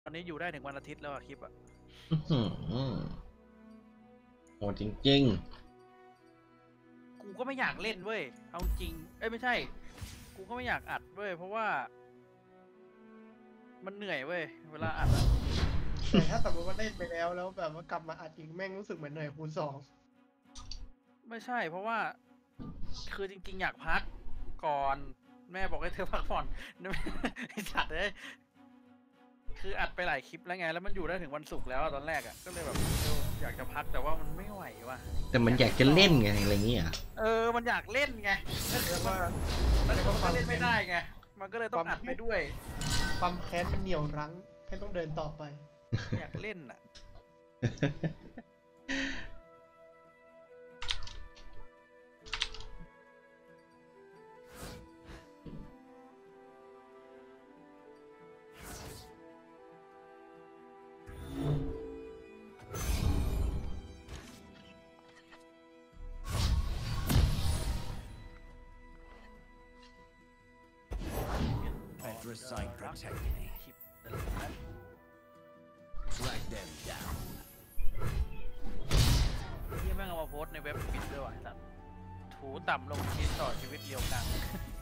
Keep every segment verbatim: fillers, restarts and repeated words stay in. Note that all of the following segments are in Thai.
วันนี้อยู่ได้ถึงวันอาทิตย์แล้วอะคลิปอะโหจริงๆกูก็ไม่อยากเล่นเว้ยเอาจริงเอ้ยไม่ใช่กูก็ไม่อยากอัดเว้ยเพราะว่ามันเหนื่อยเว้ยเวลาอัดอะแต่ถ้าสมมติว่าเล่นไปแล้วแล้วแบบว่ากลับมาอัดอีกแม่งรู้สึกเหมือนเหนื่อยคูณสองไม่ใช่เพราะว่าคือจริงๆอยากพักก่อนแม่บอกให้เธอพักผ่อนไอ้สัตว์เลยคืออัดไปหลายคลิปแล้วไงแล้วมันอยู่ได้ถึงวันศุกร์แล้วตอนแรกอ่ะก็เลยแบบอยากจะพักแต่ว่ามันไม่ไหวว่ะแต่มันอยากจะเล่นไงอะไรเงี้ยเออมันอยากเล่นไงแล้วว่าแล้วมันเล่นไม่ได้ไงมันก็เลยต้องอัดไปด้วยความแค้นมันเหนี่ยวรั้งให้ต้องเดินต่อไปอยากเล่นอ่ะ Sign protect me. Drag them down. ที่แม่งเอามาโพสในเว็บปิดด้วยว่ะสัตว์ถูต่ำลงคิดต่อชีวิตเดียวกัน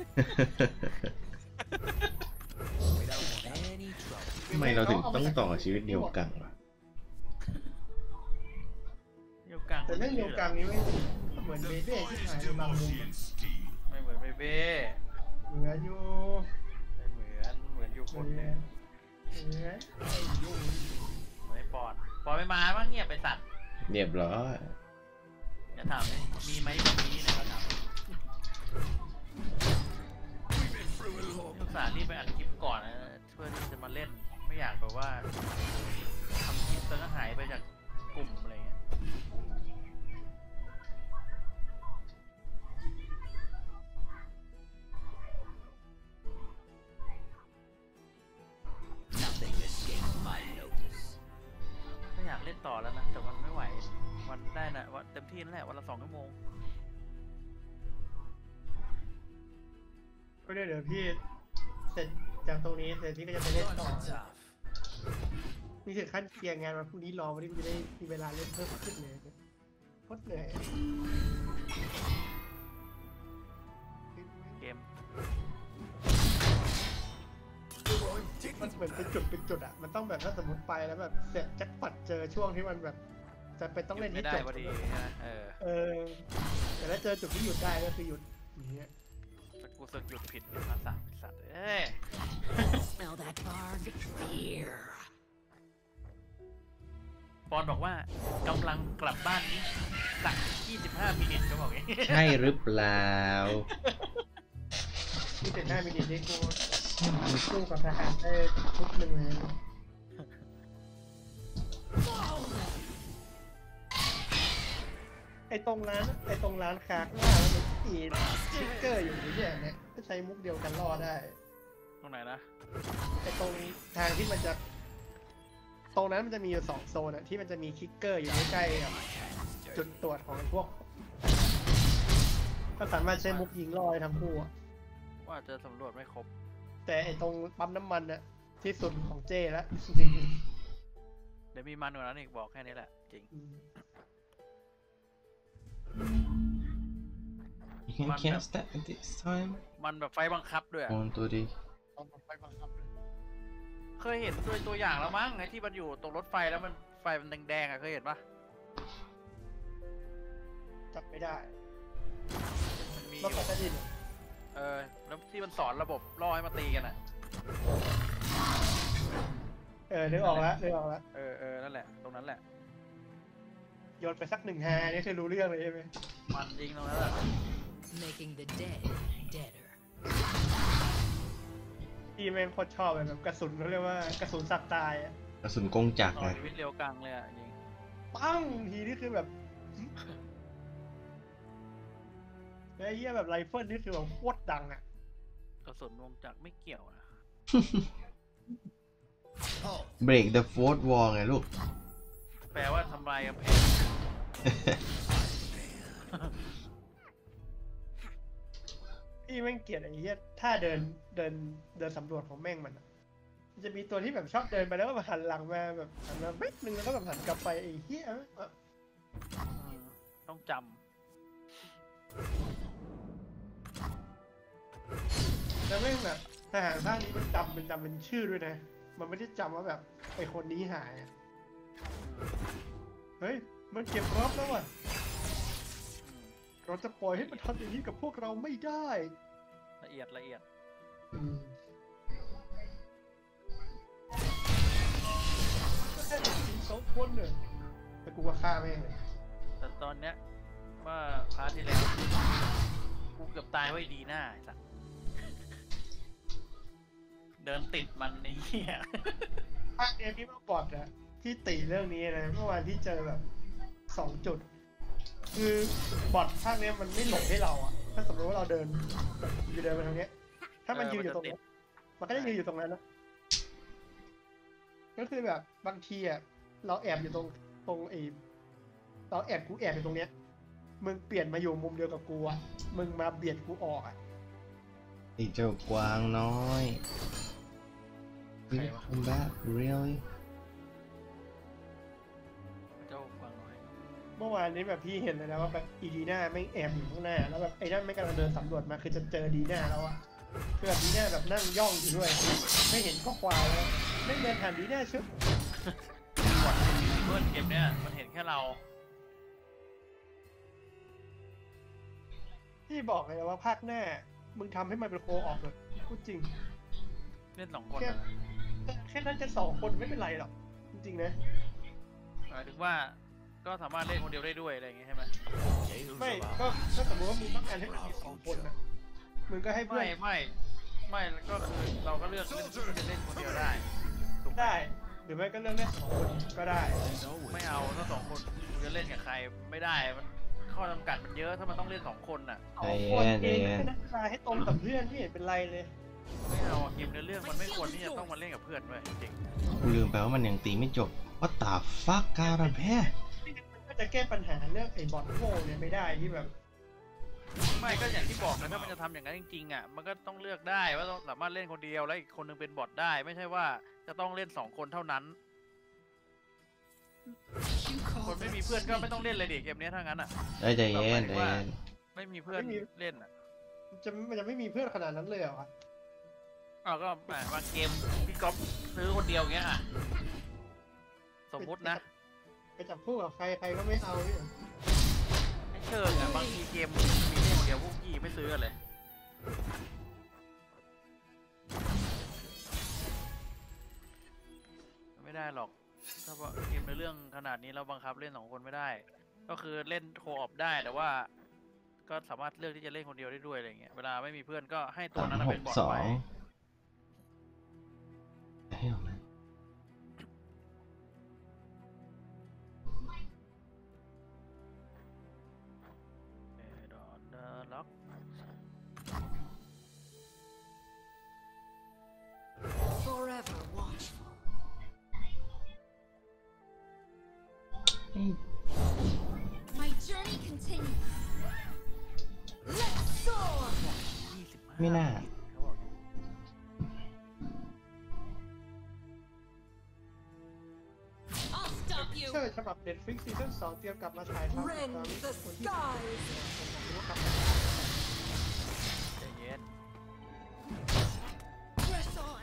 ทำไมเราถึงต้องต่อชีวิตเดียวกันวะเดียวกันแต่เรื่องเดียวกันนี้ไม่เหมือนเบเบ้ที่หายในบางมุมไม่เหมือนเบเบ้เหมือนอยู่เหมือนอยู่คนเนี่ยไม่ปอนปอนไม่มาบ้างเงียบไปสัตว์เรียบร้อยจะถามมีไหมแบบนี้เนี่ยเราถามลูกสาวนี่ไปอัดคลิปก่อนนะเพื่อที่จะมาเล่นไม่อยากแบบว่าทำคลิปแล้วก็หายไปจากกลุ่มอะไรเงี้ยอยากเล่นต่อแล้วนะแต่มันไม่ไหววันได้นะวันเต็มที่นั่นแหละวันละสองชั่วโมงก็เดี๋ยวพี่เสร็จจากตรงนี้เสร็จพี่ก็จะไปเล่นต่อนี่ถึงขั้นเคลียร์งานมาพรุ่งนี้รอวันนี้กูจะได้มีเวลาเล่นเพิ่มขึ้นเลยโคตรเหนื่อยเกมมันเหมือนเป็นจุดเป็นจุดอ่ะมันต้องแบบถ้าสมมติไปแล้วแบบเสร็จแจ็คพอตเจอช่วงที่มันแบบจะเป็นต้องเล่นที่จบพอดีนะเออเออแต่ถ้าเจอจุดที่หยุดได้ก็คือหยุดอย่างเงี้ยกูสึกหยุดผิดมาสั่งสัตว์เอ้ย Smell that bark fear ปอนบอกว่ากำลังกลับบ้านนี้สักยี่สิบห้ามินิก็บอกอย่างนี้ใช่หรือเปล่ายี่สิบห้ามินิที่กูสู้กับทหารได้ทุกหนึ่งเลยไอตรงร้านไอตรงร้านค้าข้างหน้ามันมีสติ๊กเกอร์อยู่เนี่ยเนี่ยก็ใช้มุกเดียวกันรอดได้ตรงไหนนะไอตรงทางที่มันจะตรงนั้นมันจะมีอยู่สองโซนอะที่มันจะมีคิกเกอร์อยู่ใกล้ๆกับจุดตรวจของพวกก็สามารถใช้มุกยิงลอยทั้งคู่ว่าจะสำรวจไม่ครบแต่ไอตรงปั๊มน้ำมันอะที่สุดของเจแล้วเดี๋ยวมีมันกว่านั้นอีกบอกแค่นี้แหละจริง You can't step at this time มันแบบไฟบังคับด้วยอนตัวดีไฟบังคับเลยเคยเห็นตัวตัวอย่างแล้วมั้งไงที่มันอยู่ตรงรถไฟแล้วมันไฟมันแดงๆอ่ะเคยเห็นปะจับไม่ได้มันมีรถไฟใต้ดินเออแล้วที่มันสอนระบบล่อให้มาตีกันอ่ะเออนึกออกแล้วนึกออกแล้วเออเออนั่นแหละตรงนั้นแหละโยนไปสักหนึ่งแฮนี่คือรู้เรื่องเลยใช่ไหมมันจริงตรงนั้นแหละ Making the dead deader พี่แม่งโคตรชอบเลยแบบกระสุนเขาเรียกว่ากระสุนสัตว์ตายอะกระสุนกงจักรเลยชีวิตเรียวกังเลยอ่ะจริงปั้งทีนี่คือแบบไอ้เหี้ยแบบไรเฟิลนี่คือแบบโคตรดังอ่ะกระสุนวงจักรไม่เกี่ยวนะ Break the fourth wall ไงลูกแปลว่าทำลายกำแพงพี่แม่งเกลียดไอ้เหี้ยถ้าเดินเดินเดินสำรวจของแม่งมันจะมีตัวที่แบบชอบเดินไปแล้วก็มาหันหลังมาแบบหันมาเม็ดนึงแล้วก็แบบหันกลับไปไอ้เหี้ยอืมต้องจแล้วแม่งแบบทหารภาคนี้มันจำเป็นจำเป็นชื่อด้วยนะ มันไม่ได้จำว่าแบบไอ้คนนี้หายอะเฮ้ยมันเก็บรอบแล้วอ่ะำอืมเราจะปล่อยให้มันทำอย่างนี้กับพวกเราไม่ได้ละเอียดละเอียดอืมก็แค่เด็กหญิงสองคนเนี่ยแต่กูว่าฆ่าแม่งเลยแต่ตอนเนี้ยว่าพาร์ทที่แล้วกูเกือบตายไว้ดีหน้าไอ้สัสเดินติดมันไอ้เหี้ยภาคเนี้ยพี่มาบอดอะที่ตีเรื่องนี้นะเมื่อวานที่เจอแบบสองจุด คือบอดภาคเนี้ยมันไม่หลบให้เราอะถ้าสมมติว่าเราเดินแบบอยู่เดินไปทางเนี้ย ถ้ามันยืนอยู่ตรงนั้นมันก็จะยืนอยู่ตรงนั้นนะก็คือแบบบางทีอะเราแอบอยู่ตรงตรงไอ้เราแอบกูแอบอยู่ตรงเนี้ยมึงเปลี่ยนมาอยู่มุมเดียวกับกูอะมึงมาเบียดกูออกอะไอ้เจ้ากวางน้อยใคร You วะ come back really เจ้าฟังหน่อยเมื่อวานนี้แบบพี่เห็นเลยนะว่าแบบอีดีน่าไม่งแอบอยู่ข้างหน้าแล้วแบบไอ้นั่นไม่กำลังเดินสำรวจมาคือจะเจอดีน่าแล้วอะคือแบบดีน่าแบบนั่งย่องอยู่ด้วย ไม่เห็นก็ควายแล้วไม่เดินผ่านดีน่าชึบบอดเพื่อนเกมเนี้ยมันเห็นแค่เราพี่บอกเลยนะว่าภาคหน้า มึงทำให้มันเป็นโคออกเลยพูดจริงเล่นสองคนแค่นะแค่นั้นจะสองคนไม่เป็นไรหรอกจริงๆนะหมายถึงว่าก็สามารถเล่นคนเดียวได้ด้วยอะไรอย่างเงี้ยใช่ไหมไม่ก็ถ้าสมมติว่ามึงต้องการให้มันมีสองคนนะมึงก็ให้เพื่อไม่นไม่ไม่ก็คือเราก็เลือกเล่นเล่นคนเดียวได้ถูกไหมได้ หรือไม่ก็เลือกเล่นสองคนก็ได้ไม่เอาถ้าสองคนกูจะเล่นกับใครไม่ได้มันข้อจำกัดมันเยอะถ้ามันต้องเล่นสองคนน่ะสองคนเองก็นักกีฬาให้ตรงกับเพื่อนไม่เห็นเป็นไรเลยไม่เอาอะเกมในเรื่องมันไม่ควรที่จะต้องมาเล่นกับเพื่อนด้วยจริงกูลืมไปว่ามันยังตีไม่จบ What the fuck การะแพ้ก็จะแก้ปัญหาเรื่องไอ้บอลโง่เนี่ยไม่ได้ที่แบบไม่ก็อย่างที่บอกนะถ้ามันจะทำอย่างนั้นจริงๆอ่ะมันก็ต้องเลือกได้ว่าต้องสามารถเล่นคนเดียวแล้วอีกคนนึงเป็นบอทได้ ไม่ใช่ว่าจะต้องเล่นสองคนเท่านั้น คนไม่มีเพื่อนก็ไม่ต้องเล่นเลยดิเกมนี้ถ้างั้นอ่ะเอ้ยใจเย็นใจเย็นไม่มีเพื่อนเล่นอ่ะจะมันจะไม่มีเพื่อนขนาดนั้นเลยเหรอวะอ้าวก็แหมบางเกมพี่ก๊อฟซื้อคนเดียวอย่างเงี้ยอ่ะสมมุตินะไปจับคู่กับใครใครก็ไม่เอาเนี่ยไม่เชิงอ่ะบางทีเกมมีเล่นคนเดียวพวกพี่ไม่ซื้อกันเลยไม่ได้หรอกถ้าว่าเกมในเรื่องขนาดนี้เราบังคับเล่นสองคนไม่ได้ ก็คือเล่นโคออปได้แต่ว่า ก็สามารถเลือกที่จะเล่นคนเดียวได้ด้วยอะไรเงี้ยเวลาไม่มีเพื่อนก็ให้ตัวสามนั้นนะหเป็กนบอทสอไปงเฮ้ยมันเออดอนเดอร์ล็อก Forever watchful. เฮ้ย My journey continues. Let's soar. ยี่สิบห้าไม่น่าเขาบอก I'll stop you. เชื่อฉบับ Netflix ซีซั่นสองเตรียมกลับมาฉายทำ Rend ตอน the คนที่ skies. ผมรู้ครับใจเย็น Press on.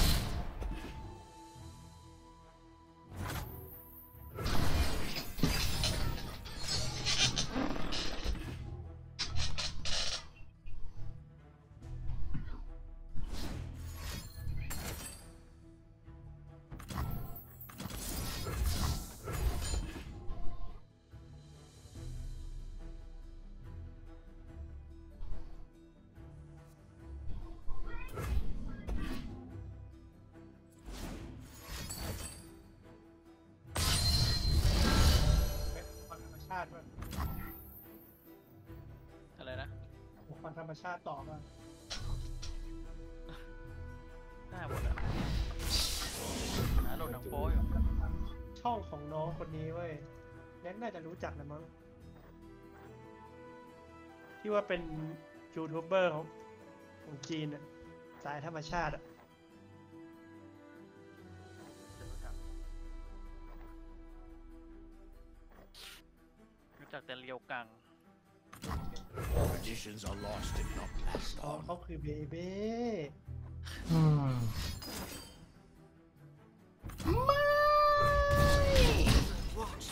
ความธรรมชาติว่าอะไรนะความธรรมชาติต่อมาหน้าหมดอ่ะหาโหลดหนังโป๊อยู่ช่องของน้องคนนี้เว้ยแน็กน่าจะรู้จักนะมั้งที่ว่าเป็นยูทูบเบอร์ของของจีนอะสายธรรมชาติอะกแต่เลียวกัง Traditions are lost if not passed อ๋อ on. เขาคือเบเบ้อืม Watch.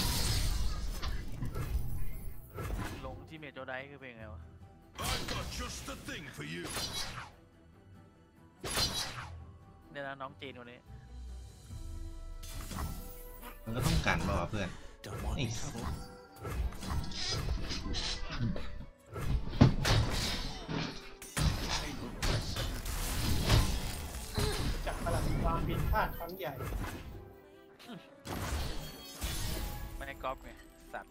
ลงที่เมโจไดคือเพลงไงวะ I've got just the thing for you. เนี่ยนะน้องจีนคนนี้มันก็ต้องกันเปล่าวะเพื่อน Don't want Hey. any trouble. จากพลังความผิดพลาดครั้งใหญ่ไม่ให้ก๊อปไงสัตว์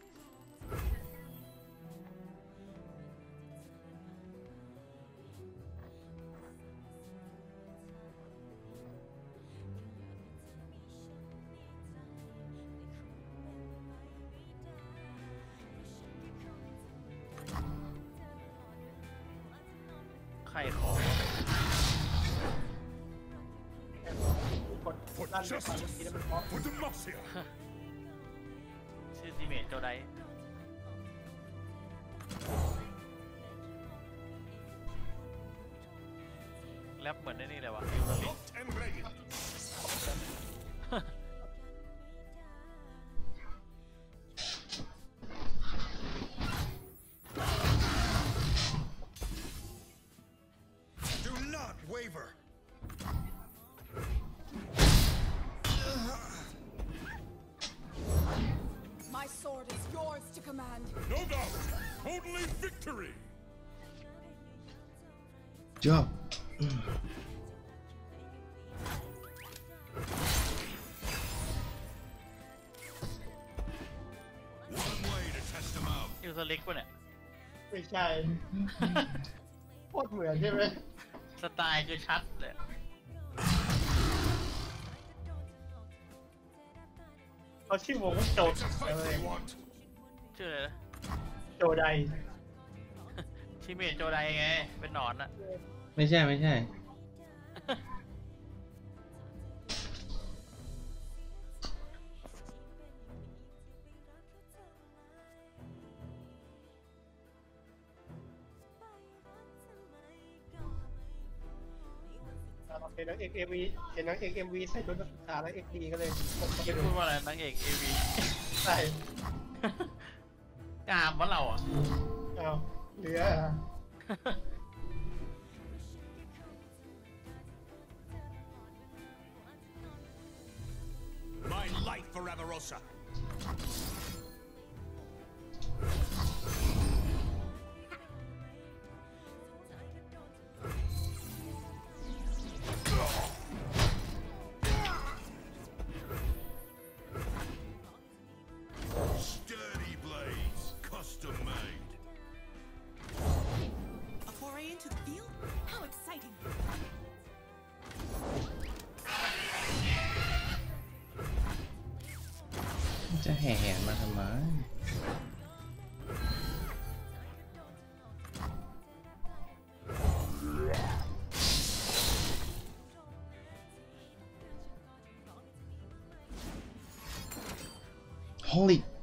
ใครขอกดกดลั่นด้วยความเมื่อกี้แล้วมันเพราะ For Demacia. ชื่อทีเมโจไดแรปเหมือนในนี่เลยวะ Locked and ready. Do not waver. My sword is yours to command. No doubt. Only victory. จอบ One way to test them out. อิวสลิกปะเนี่ยไม่ใช่โคตรเหมือนใช่ไหมสไตล์คือชัดเลยเขาชื่อวงว่าโจ It's a fight เลย they want. ชื่ออะไรนะโจไดทีเมโจไดไง เป็นหนอนอะไม่ใช่ไม่ใช่เป็นนางเอกเอ็มวีเห็นนางเอกเอ็มวีใส่ชุดนักศึกษาแล้วเอ็กดีก็เลยผมก็ไปคิดดูพูดว่าอะไรนางเอกเอวีใส่กามวะเราอ่ะเอาเหลือ My life for Avarosa. Sturdy blades, custom made. A foray into the field? How exciting! จะแห่แหนมาทำไม Holy